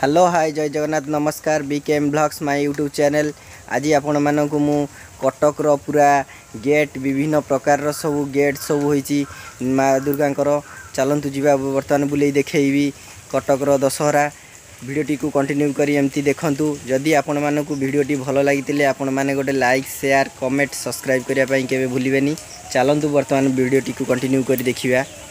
Hello hi जय जगन्नाथ नमस्कार BKM blogs my YouTube channel. आज आपण मानक मु कटक रो पूरा गेट विभिन्न प्रकार सब गेट सब होईची माँ दुर्गांकर चलतु जीवा बर्तमान बुले देखी कटक रो दशहरा भिडियोटी को कंटिन्यू करी एमती देखंतु। जदि आपण मानक भिडियोटी भल लगी आपण माने गोटे लाइक शेयर कमेंट सब्सक्राइब करिया पई केबे भूलिबेनी। चलतु बर्तमान भिडियोटी को कंटिन्यू करी देखिबा।